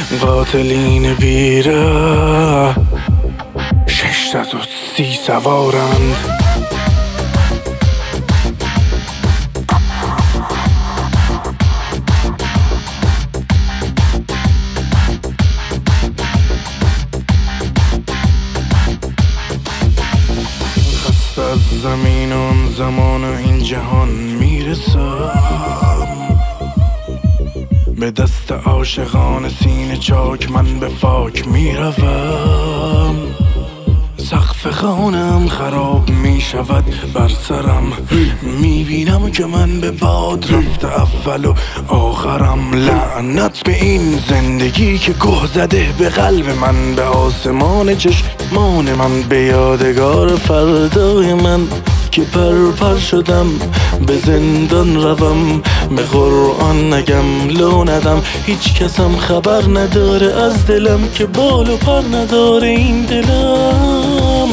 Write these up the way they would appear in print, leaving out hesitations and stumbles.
قاتلین بیره 630 سوارند. خسته از زمین و اون زمان و این جهان میرسم، به دست عاشقان سینه چاک من به فاک میروم. سقف خانم خراب می شود بر سرم، میبینم که من به باد رفته اول و آخرم. لعنت به این زندگی که گه زده به قلب من، به آسمان چشمان من، به یادگار فردای من که پر شدم به زندان روم. به قرآن نگم لو ندم، هیچ کسم خبر نداره از دلم که بال و پر نداره این دلم.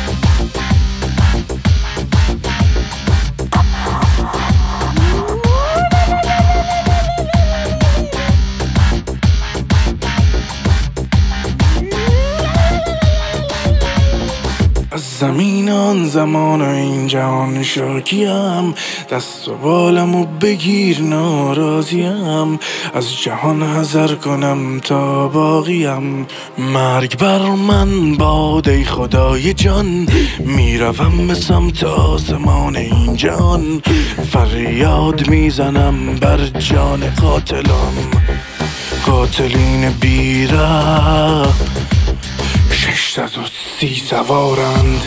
از زمین آن زمان و این جهان شاکیم، دست و بالمو بگیر ناراضیم. از جهان حذر کنم تا باقیم، مرگ بر من باد ای خدای جان. میروم به سمت آسمان این جهان، فریاد میزنم بر جان قاتلان. قاتلین بیره 630 سوارند.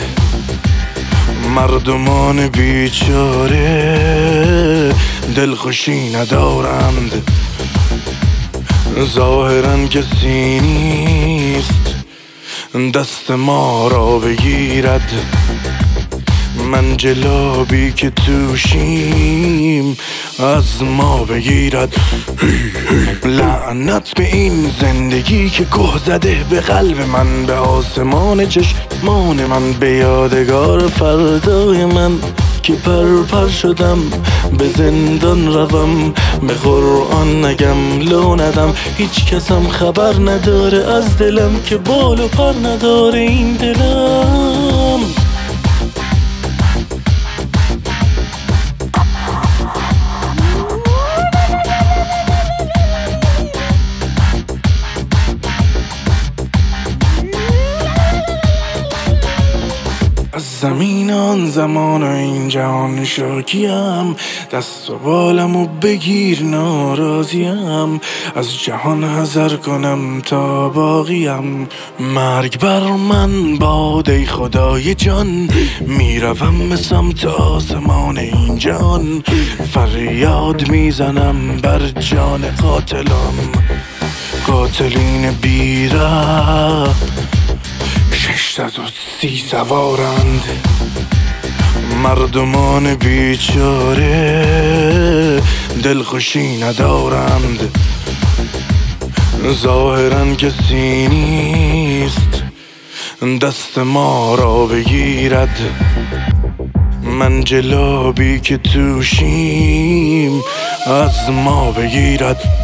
مردمان بیچاره دلخوشی ندارند، ظاهرا کسی نیست دست ما را بگیرد. منجلابی که توشیم از ما بگیرد. لعنت به این زندگی که گه زده به قلب من، به آسمان چشمان من، به یادگار فردای من که پر شدم به زندان روم. به قرآن نگم لو ندم، هیچ کسم خبر نداره از دلم که بال و پر نداره این دلم. از زمین آن زمان و این جهان شاکیم، دست و بالمو بگیر ناراضیم. از جهان حذر کنم تا باقیم، مرگ بر من باد ای خدای جان. میروم به سمت آسمان این جهان، فریاد میزنم بر جان قاتلان. قاتلین بیره 630 سوارند. مردمان بیچاره دلخوشی ندارند، ظاهرا کسی نیست دست ما را بگیرد. منجلابی که توشیم از ما بگیرد.